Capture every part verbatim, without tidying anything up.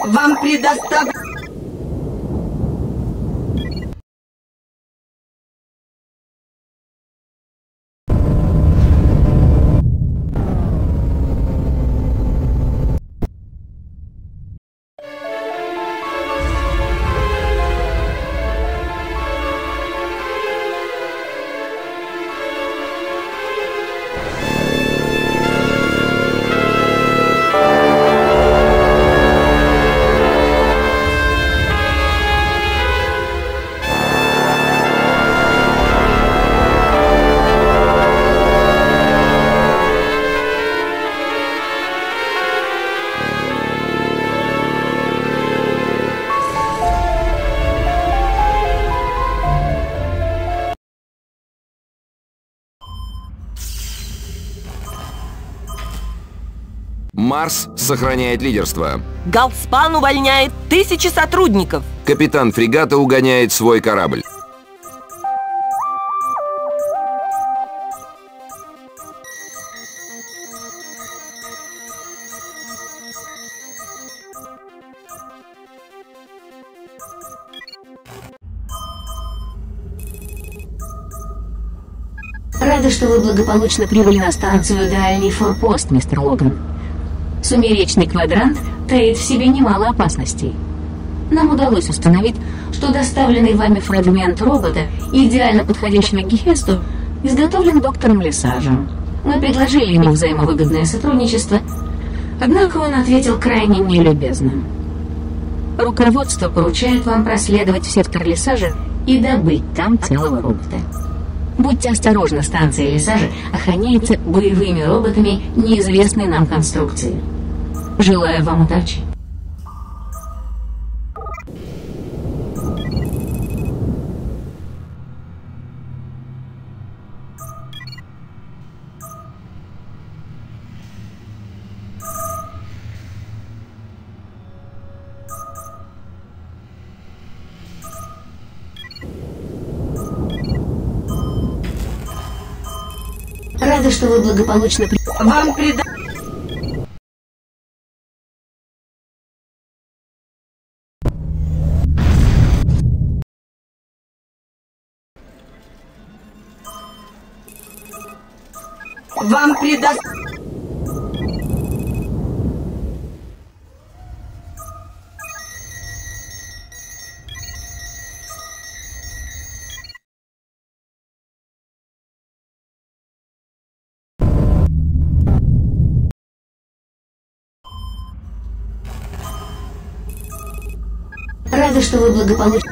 Вам предоставлено... Марс сохраняет лидерство. Галспан увольняет тысячи сотрудников. Капитан фрегата угоняет свой корабль. Рада, что вы благополучно прибыли на станцию Дальний Форпост, мистер Логан. Сумеречный квадрант таит в себе немало опасностей. Нам удалось установить, что доставленный вами фрагмент робота, идеально подходящего к Гефесту, изготовлен доктором Лесажем. Мы предложили ему взаимовыгодное сотрудничество, однако он ответил крайне нелюбезно. Руководство поручает вам проследовать в сектор Лесажа и добыть там целого робота. Будьте осторожны, станция Лесажа охраняется боевыми роботами неизвестной нам конструкции. Желаю вам удачи. Рада, что вы благополучно при... Вам преда... Вам преда... Рада, что вы благополучно...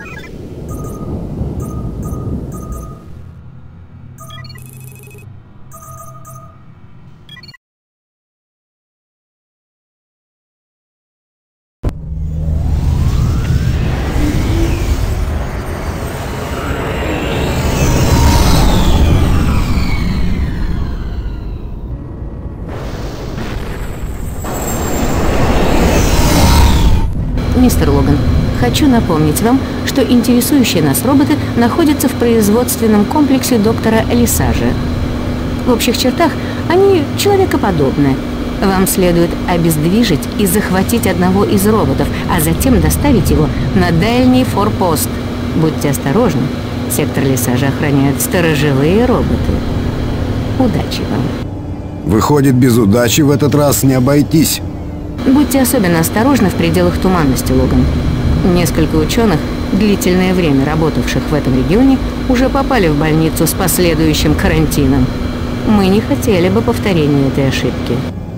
Мистер Логан, хочу напомнить вам, что интересующие нас роботы находятся в производственном комплексе доктора Лесажа. В общих чертах они человекоподобны. Вам следует обездвижить и захватить одного из роботов, а затем доставить его на дальний форпост. Будьте осторожны, сектор Лесажа охраняют сторожевые роботы. Удачи вам. Выходит, без удачи в этот раз не обойтись. Будьте особенно осторожны в пределах туманности, Логан. Несколько ученых, длительное время работавших в этом регионе, уже попали в больницу с последующим карантином. Мы не хотели бы повторения этой ошибки.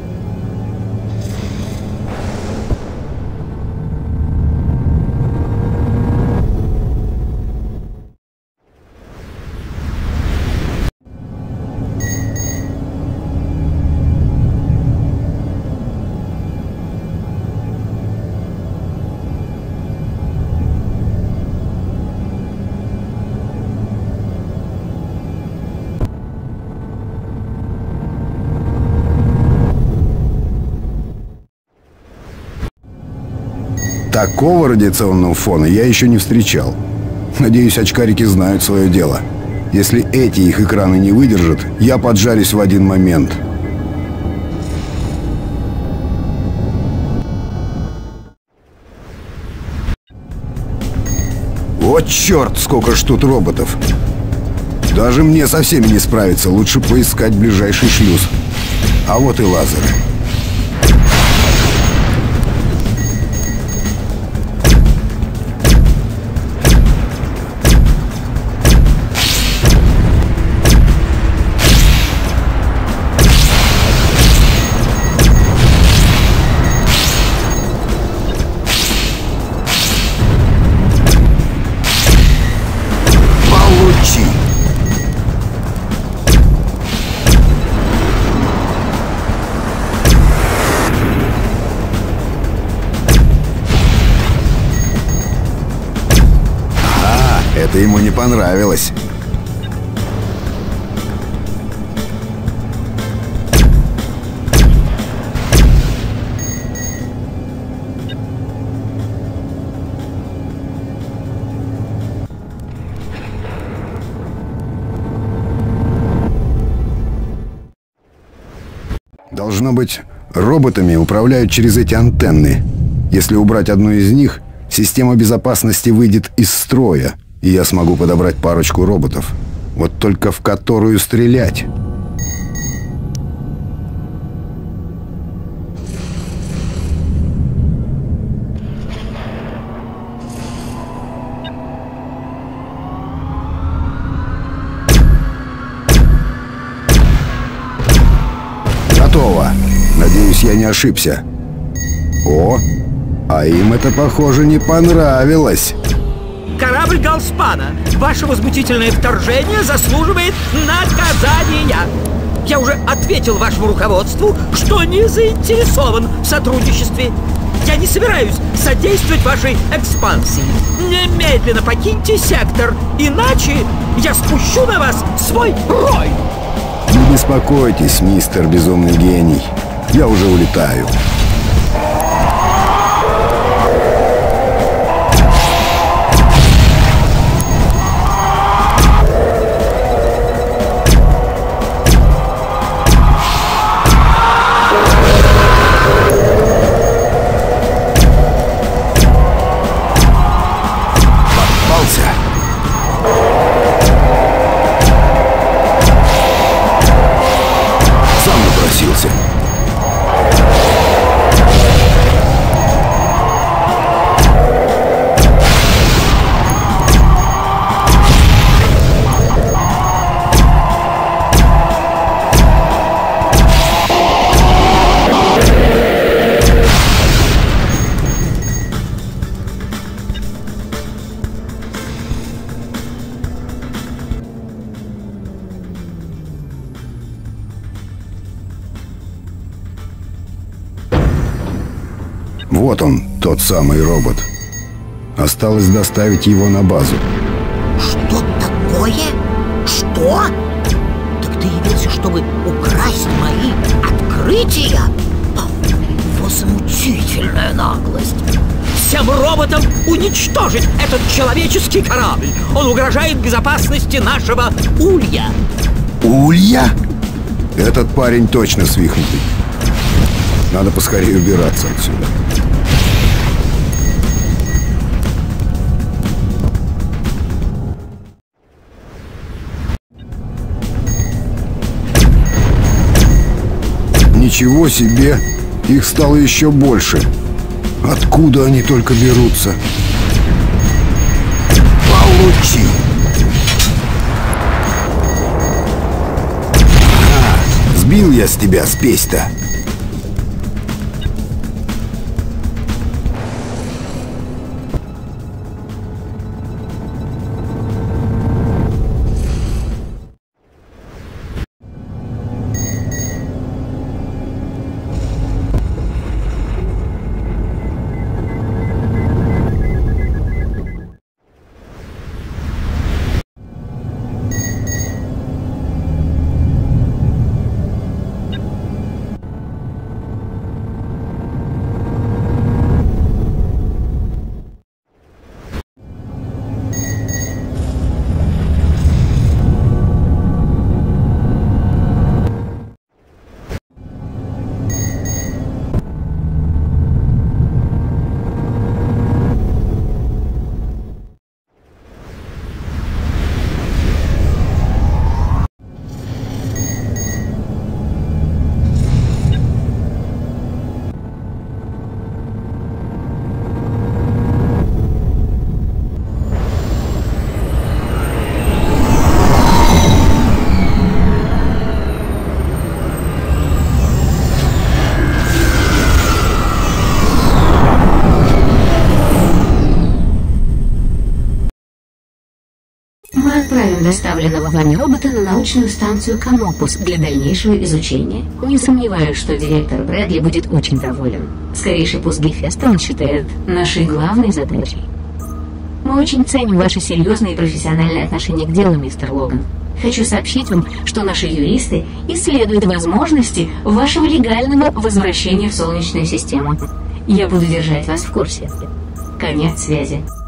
Такого радиационного фона я еще не встречал. Надеюсь, очкарики знают свое дело. Если эти их экраны не выдержат, я поджарюсь в один момент. Вот черт, сколько ж тут роботов. Даже мне со всеми не справиться. Лучше поискать ближайший шлюз. А вот и лазеры. Получи! Ага, это ему не понравилось. Должно быть, роботами управляют через эти антенны. Если убрать одну из них, система безопасности выйдет из строя, и я смогу подобрать парочку роботов. Вот только в которую стрелять? Готово. Надеюсь, я не ошибся. О, а им это, похоже, не понравилось. Корабль Галспана, ваше возмутительное вторжение заслуживает наказания. Я уже ответил вашему руководству, что не заинтересован в сотрудничестве. Я не собираюсь содействовать вашей экспансии. Немедленно покиньте сектор, иначе я спущу на вас свой рой. Не беспокойтесь, мистер Безумный Гений. Я уже улетаю. Попался. Сам напросился. Вот он, тот самый робот. Осталось доставить его на базу. Что такое? Что? Так ты явился, чтобы украсть мои открытия? Возмутительная наглость. Всем роботам уничтожить этот человеческий корабль. Он угрожает безопасности нашего улья. Улья? Этот парень точно свихнутый. Надо поскорее убираться отсюда. Ничего себе! Их стало еще больше. Откуда они только берутся? Получи! А, сбил я с тебя спесь-то. доставленного вами робота на научную станцию Канопус для дальнейшего изучения. Не сомневаюсь, что директор Брэдли будет очень доволен. Скорейший пуск Гефеста он считает нашей главной задачей. Мы очень ценим ваше серьезное и профессиональное отношение к делу, мистер Логан. Хочу сообщить вам, что наши юристы исследуют возможности вашего легального возвращения в Солнечную систему. Я буду держать вас в курсе. Конец связи.